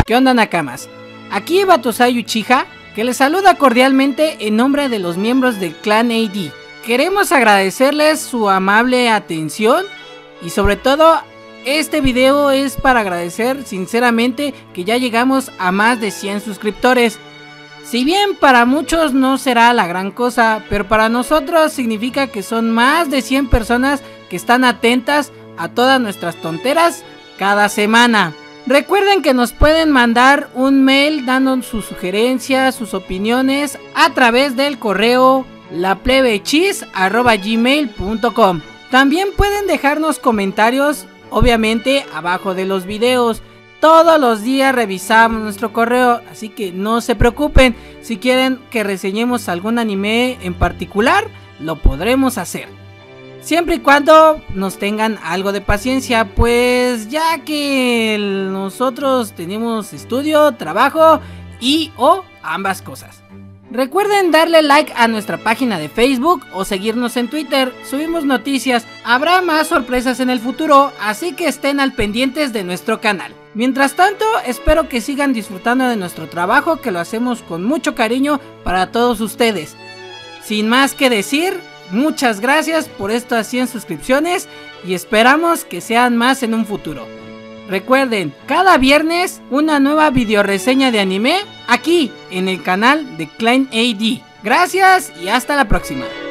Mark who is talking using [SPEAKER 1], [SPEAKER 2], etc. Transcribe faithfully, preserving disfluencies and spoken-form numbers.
[SPEAKER 1] ¿Qué onda, Nakamas? Aquí Batosai Uchiha, que les saluda cordialmente en nombre de los miembros del clan A D. Queremos agradecerles su amable atención y sobre todo este video es para agradecer sinceramente que ya llegamos a más de cien suscriptores. Si bien para muchos no será la gran cosa, pero para nosotros significa que son más de cien personas que están atentas a todas nuestras tonteras cada semana. Recuerden que nos pueden mandar un mail dando sus sugerencias, sus opiniones a través del correo la plebechis arroba gmail punto com. También pueden dejarnos comentarios, obviamente, abajo de los videos. Todos los días revisamos nuestro correo, así que no se preocupen. Si quieren que reseñemos algún anime en particular, lo podremos hacer. Siempre y cuando nos tengan algo de paciencia, pues ya que nosotros tenemos estudio, trabajo y o ambas cosas. Recuerden darle like a nuestra página de Facebook o seguirnos en Twitter, subimos noticias, habrá más sorpresas en el futuro, así que estén al pendientes de nuestro canal. Mientras tanto, espero que sigan disfrutando de nuestro trabajo, que lo hacemos con mucho cariño para todos ustedes. Sin más que decir, muchas gracias por estas cien suscripciones y esperamos que sean más en un futuro. Recuerden, cada viernes una nueva video reseña de anime aquí en el canal de Clan A D. Gracias y hasta la próxima.